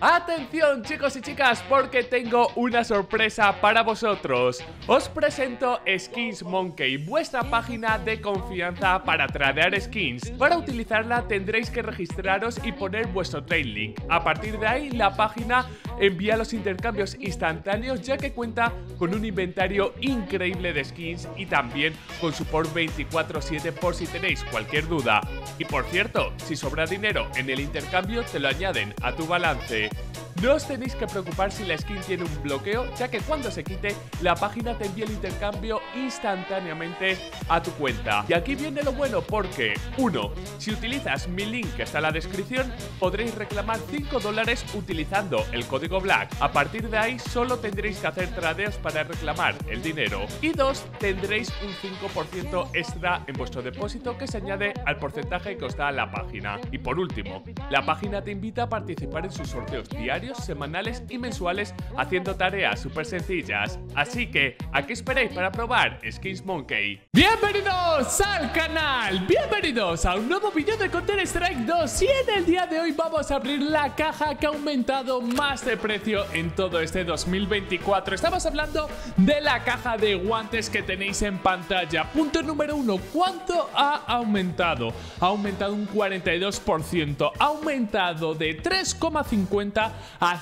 Atención chicos y chicas, porque tengo una sorpresa para vosotros. Os presento Skins Monkey, vuestra página de confianza para tradear skins. Para utilizarla tendréis que registraros y poner vuestro trade link. A partir de ahí la página envía los intercambios instantáneos, ya que cuenta con un inventario increíble de skins y también con support 24/7 por si tenéis cualquier duda. Y por cierto, si sobra dinero en el intercambio te lo añaden a tu balance. No os tenéis que preocupar si la skin tiene un bloqueo, ya que cuando se quite, la página te envía el intercambio instantáneamente a tu cuenta. Y aquí viene lo bueno porque, 1. Si utilizas mi link que está en la descripción, podréis reclamar $5 utilizando el código BLACK. A partir de ahí, solo tendréis que hacer tradeos para reclamar el dinero. Y 2. Tendréis un 5% extra en vuestro depósito que se añade al porcentaje que os da la página. Y por último, la página te invita a participar en sus sorteos diarios, semanales y mensuales haciendo tareas súper sencillas. Así que, ¿a qué esperáis para probar Skins Monkey? ¡Bienvenidos al canal! ¡Bienvenidos a un nuevo vídeo de Counter-Strike 2! Y en el día de hoy vamos a abrir la caja que ha aumentado más de precio en todo este 2024. Estamos hablando de la caja de guantes que tenéis en pantalla. Punto número 1. ¿Cuánto ha aumentado? Ha aumentado un 42%. Ha aumentado de 3,50 a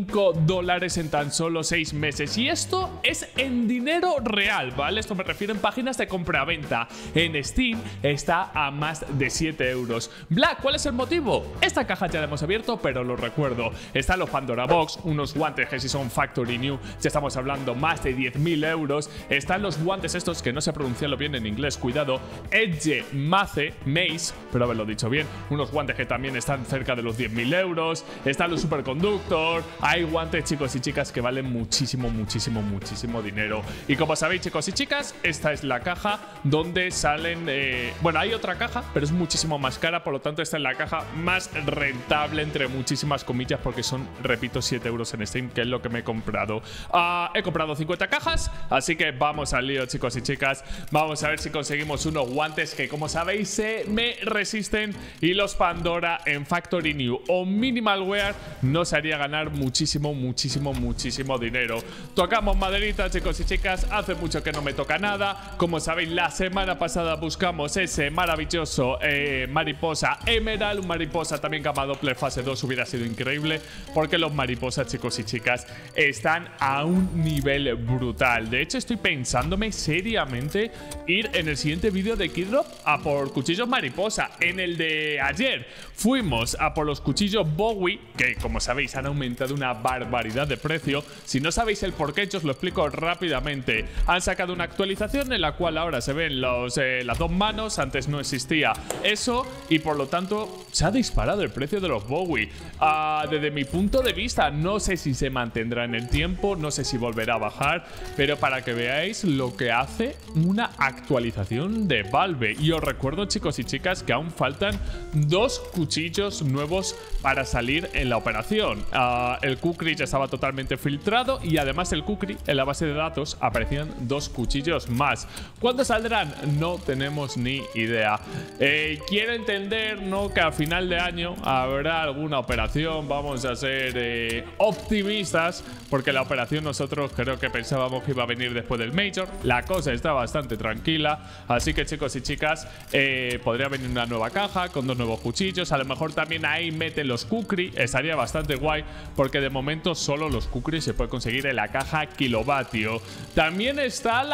$5 en tan solo 6 meses. Y esto es en dinero real, ¿vale? Esto me refiero en páginas de compra-venta. En Steam está a más de 7 euros. Black, ¿cuál es el motivo? Esta caja ya la hemos abierto, pero lo recuerdo. Están los Pandora Box, unos guantes que si son Factory New, ya estamos hablando más de 10.000 euros. Están los guantes estos que no sé pronunciarlo bien en inglés, cuidado. Edge Mace, pero haberlo dicho bien. Unos guantes que también están cerca de los 10.000 euros. Están los Superconductor. Hay guantes, chicos y chicas, que valen muchísimo dinero. Y como sabéis, chicos y chicas, esta es la caja donde salen... bueno, hay otra caja, pero es muchísimo más cara. Por lo tanto, esta es la caja más rentable, entre muchísimas comillas, porque son, repito, 7 euros en Steam, que es lo que me he comprado. He comprado 50 cajas, así que vamos al lío, chicos y chicas. Vamos a ver si conseguimos unos guantes que, como sabéis, se me resisten. Y los Pandora en Factory New o Minimal Wear nos haría ganar muchísimo dinero. Tocamos maderita, chicos y chicas. Hace mucho que no me toca nada. Como sabéis, la semana pasada buscamos ese maravilloso mariposa Emerald. Un mariposa también Gamma Doppler fase 2 hubiera sido increíble, porque los mariposas, chicos y chicas, están a un nivel brutal. De hecho, estoy pensándome seriamente ir en el siguiente vídeo de Kidrop a por cuchillos mariposa. En el de ayer fuimos a por los cuchillos Bowie, que como sabéis han aumentado una barbaridad de precio. Si no sabéis el porqué, yo os lo explico rápidamente. Han sacado una actualización en la cual ahora se ven las dos manos. Antes no existía eso y por lo tanto se ha disparado el precio de los Bowie. Desde mi punto de vista, no sé si se mantendrá en el tiempo, no sé si volverá a bajar, pero para que veáis lo que hace una actualización de Valve. Y os recuerdo, chicos y chicas, que aún faltan 2 cuchillos nuevos para salir en la operación. El Kukri ya estaba totalmente filtrado y además el Kukri, en la base de datos aparecían 2 cuchillos más. ¿Cuándo saldrán? No tenemos ni idea. Quiero entender, ¿no?, que a final de año habrá alguna operación. Vamos a ser optimistas, porque la operación nosotros creo que pensábamos que iba a venir después del Major. La cosa está bastante tranquila, así que, chicos y chicas, podría venir una nueva caja con 2 nuevos cuchillos. A lo mejor también ahí meten los Kukri, estaría bastante guay, porque de momento solo los Kukri se puede conseguir en la caja kilovatio. También está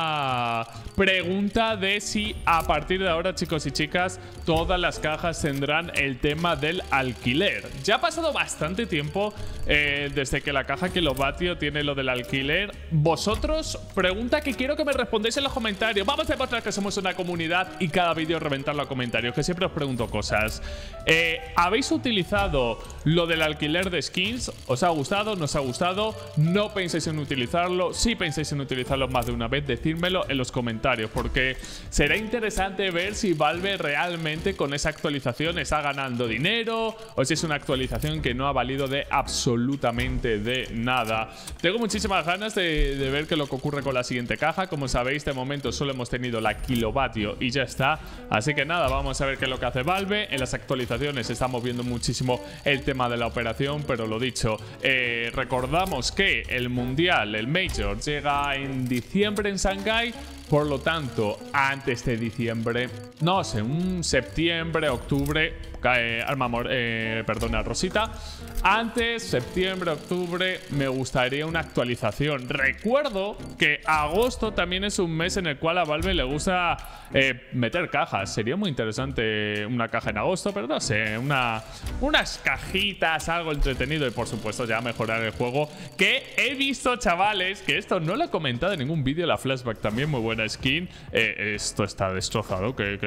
la pregunta de si a partir de ahora, chicos y chicas, todas las cajas tendrán el tema del alquiler. Ya ha pasado bastante tiempo desde que la caja kilovatio tiene lo del alquiler. Vosotros, pregunta que quiero que me respondáis en los comentarios. Vamos a demostrar que somos una comunidad y cada vídeo reventarlo a comentarios, que siempre os pregunto cosas. ¿Habéis utilizado lo del alquiler de skins? ¿Os ha gustado? ¿No os ha gustado? ¿No pensáis en utilizarlo? Si pensáis en utilizarlo más de una vez, decídmelo en los comentarios, porque será interesante ver si Valve realmente con esa actualización está ganando dinero o si es una actualización que no ha valido de absolutamente de nada. Tengo muchísimas ganas de ver qué es lo que ocurre con la siguiente caja. Como sabéis, de momento solo hemos tenido la kilovatio y ya está. Así que nada, vamos a ver qué es lo que hace Valve. En las actualizaciones estamos viendo muchísimo el tema de la operación, información, pero lo dicho, recordamos que el Mundial, el Major, llega en diciembre en Shanghái. Por lo tanto, antes de diciembre, no sé, un septiembre, octubre, perdona, Rosita. Antes, septiembre, octubre, me gustaría una actualización. Recuerdo que agosto también es un mes en el cual a Valve le gusta meter cajas. Sería muy interesante una caja en agosto, pero no sé, unas cajitas, algo entretenido y por supuesto ya mejorar el juego. Que he visto, chavales, que esto no lo he comentado en ningún vídeo, la Flashback también, muy buena skin. Esto está destrozado, que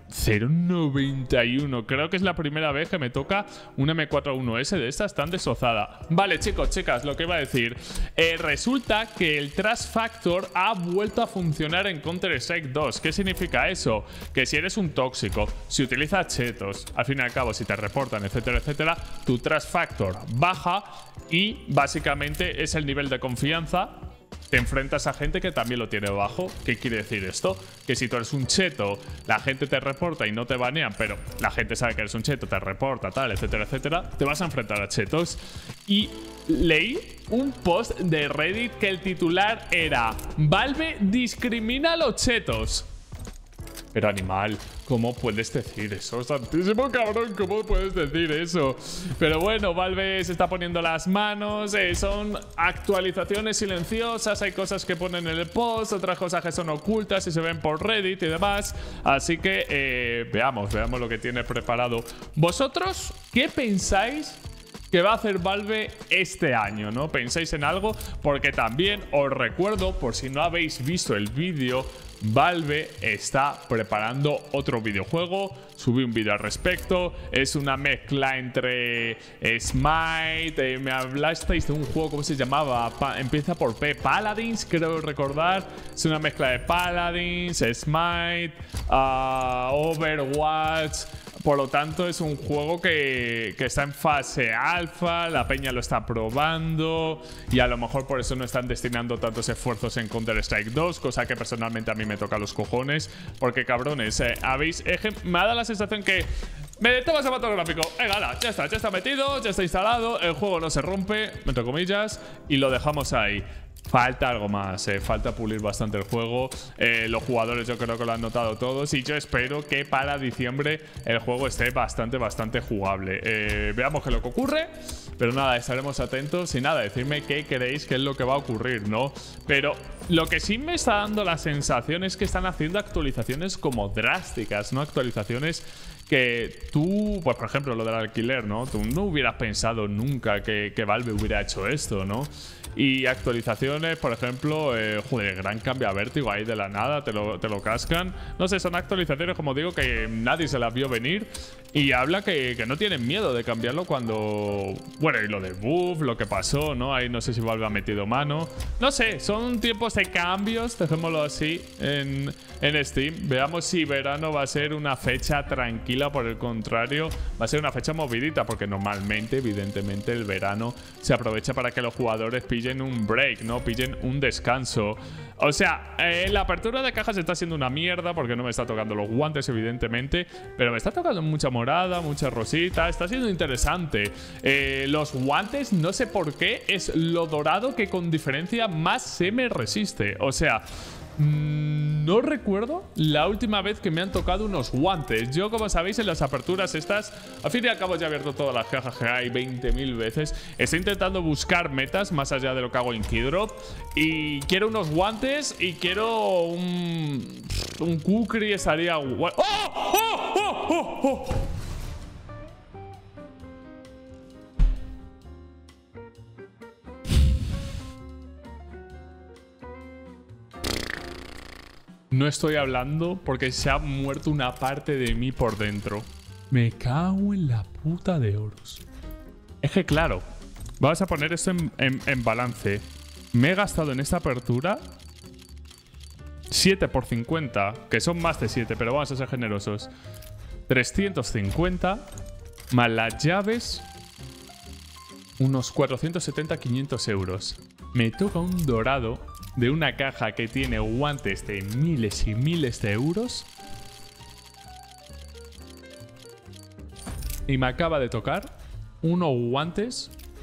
0.91. Creo que es la primera vez que me toca un M41S de estas tan destrozada. Vale, chicos, chicas, lo que iba a decir. Resulta que el Trust Factor ha vuelto a funcionar en Counter-Strike 2. ¿Qué significa eso? Que si eres un tóxico, si utilizas chetos, al fin y al cabo, si te reportan, etcétera, etcétera, tu Trust Factor baja y básicamente es el nivel de confianza. Te enfrentas a gente que también lo tiene bajo. ¿Qué quiere decir esto? Que si tú eres un cheto, la gente te reporta y no te banean, pero la gente sabe que eres un cheto, te reporta, tal, etcétera, etcétera, te vas a enfrentar a chetos. Y leí un post de Reddit que el titular era: Valve discrimina a los chetos. Pero animal, ¿cómo puedes decir eso? Santísimo cabrón, ¿cómo puedes decir eso? Pero bueno, Valve se está poniendo las manos. Son actualizaciones silenciosas. Hay cosas que ponen en el post, otras cosas que son ocultas y se ven por Reddit y demás. Así que veamos lo que tiene preparado. ¿Vosotros qué pensáis que va a hacer Valve este año, no? ¿Pensáis en algo? Porque también os recuerdo, por si no habéis visto el vídeo, Valve está preparando otro videojuego. Subí un vídeo al respecto. Es una mezcla entre Smite. Me hablasteis de un juego, ¿cómo se llamaba? Empieza por P. Paladins, creo recordar. Es una mezcla de Paladins, Smite, Overwatch. Por lo tanto, es un juego que está en fase alfa, la peña lo está probando y a lo mejor por eso no están destinando tantos esfuerzos en Counter-Strike 2, cosa que personalmente a mí me toca los cojones, porque cabrones, me ha dado la sensación que me tomo ese fotográfico, venga, ya está metido, ya está instalado, el juego no se rompe, entre comillas, y lo dejamos ahí. Falta algo más, falta pulir bastante el juego. Los jugadores yo creo que lo han notado todos y yo espero que para diciembre el juego esté bastante jugable. Veamos qué es lo que ocurre, pero nada, estaremos atentos y nada, decidme qué creéis que es lo que va a ocurrir, ¿no? Pero lo que sí me está dando la sensación es que están haciendo actualizaciones como drásticas, ¿no? Actualizaciones que tú, pues por ejemplo lo del alquiler, ¿no? Tú no hubieras pensado nunca que Valve hubiera hecho esto, ¿no? Y actualizaciones, por ejemplo, joder, gran cambio a Vértigo ahí de la nada, te lo cascan. No sé, son actualizaciones, como digo, que nadie se las vio venir. Y habla que no tienen miedo de cambiarlo cuando... Bueno, y lo del buff, lo que pasó, ¿no? Ahí no sé si Valve ha metido mano. No sé, son tiempos de cambios, dejémoslo así, en Steam. Veamos si verano va a ser una fecha tranquila, por el contrario, va a ser una fecha movidita, porque normalmente, evidentemente, el verano se aprovecha para que los jugadores pillen un break, ¿no? Pillen un descanso. O sea, la apertura de cajas está siendo una mierda porque no me está tocando los guantes, evidentemente, pero me está tocando mucha morada, mucha rosita. Está siendo interesante. Los guantes, no sé por qué, es lo dorado que con diferencia más se me resiste. O sea... no recuerdo la última vez que me han tocado unos guantes. Yo, como sabéis, en las aperturas estas, al fin y al cabo ya he abierto todas las cajas que hay 20.000 veces. Estoy intentando buscar metas más allá de lo que hago en Keydrop. Y quiero unos guantes y quiero un kukri, estaría guay. ¡Oh! ¡Oh! ¡Oh! ¡Oh! ¡Oh! No estoy hablando porque se ha muerto una parte de mí por dentro. Me cago en la puta de oros. Es que claro, vamos a poner esto en balance. Me he gastado en esta apertura 7 por 50, que son más de 7, pero vamos a ser generosos. 350 más las llaves, unos 470-500 euros. Me toca un dorado de una caja que tiene guantes de miles y miles de euros. Y me acaba de tocar unos guantes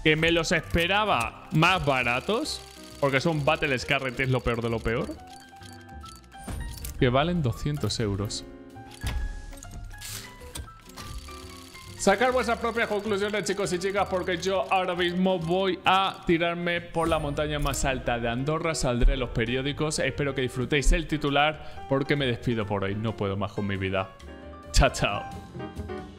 que me los esperaba más baratos, porque son Battle Scarlet, es lo peor de lo peor, que valen 200 euros. Sacar vuestras propias conclusiones, chicos y chicas, porque yo ahora mismo voy a tirarme por la montaña más alta de Andorra. Saldré en los periódicos. Espero que disfrutéis el titular, porque me despido por hoy. No puedo más con mi vida. Chao, chao.